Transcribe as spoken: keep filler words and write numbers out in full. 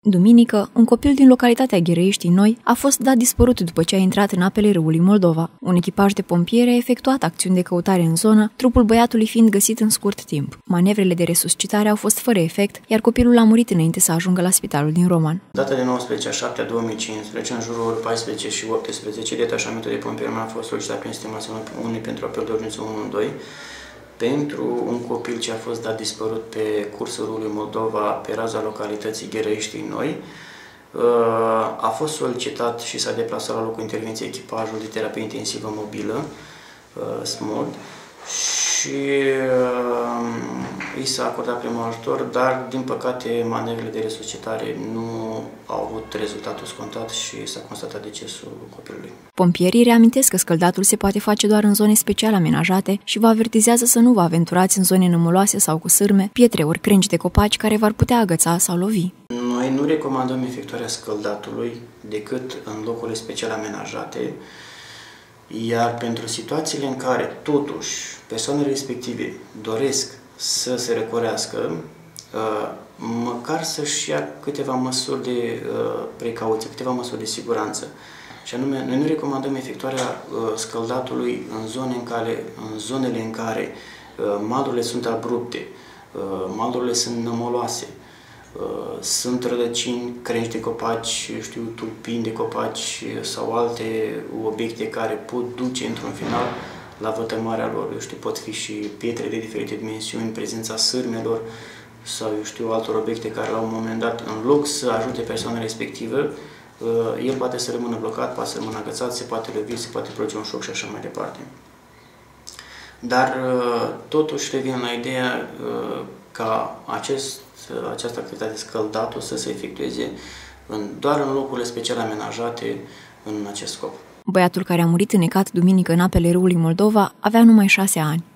Duminică, un copil din localitatea Gherăieștii Noi a fost dat dispărut după ce a intrat în apele râului Moldova. Un echipaj de pompieri a efectuat acțiuni de căutare în zonă, trupul băiatului fiind găsit în scurt timp. Manevrele de resuscitare au fost fără efect, iar copilul a murit înainte să ajungă la spitalul din Roman. Data de nouăsprezece a șaptea două mii cincisprezece, în jurul paisprezece și optsprezece, detașamentul de pompieri a fost solicitat prin sistemul Național pentru apel de urgență unu unu doi pentru un copil ce a fost dat dispărut pe cursul râului Moldova, pe raza localității Gherăieștii Noi. A fost solicitat și s-a deplasat la locul intervenției echipajul de terapie intensivă mobilă, S M O D, și i s-a acordat primul ajutor, dar, din păcate, manevrele de resuscitare nu au avut rezultatul scontat și s-a constatat decesul copilului. Pompierii reamintesc că scăldatul se poate face doar în zone special amenajate și vă avertizează să nu vă aventurați în zone nămoloase sau cu sârme, pietre ori crengi de copaci care v-ar putea agăța sau lovi. Noi nu recomandăm efectuarea scăldatului decât în locurile special amenajate, iar pentru situațiile în care, totuși, persoanele respective doresc să se răcorească, măcar să-și ia câteva măsuri de precauție, câteva măsuri de siguranță. Și anume, noi nu recomandăm efectuarea scăldatului în, zone în care, în zonele în care malurile sunt abrupte, malurile sunt nămoloase, sunt rădăcini, crengi de copaci, știu, tulpini de copaci sau alte obiecte care pot duce într-un final la vătămarea lor. Eu știu, pot fi și pietre de diferite dimensiuni, prezența sârmelor sau, eu știu, altor obiecte care la un moment dat, în loc să ajute persoana respectivă, el poate să rămână blocat, poate să rămână agățat, se poate lovi, se poate produce un șoc și așa mai departe. Dar totuși revin la ideea ca acest, această activitate scăldatul să se efectueze în, doar în locurile special amenajate în acest scop. Băiatul care a murit înnecat duminică în apele râului Moldova avea numai șase ani.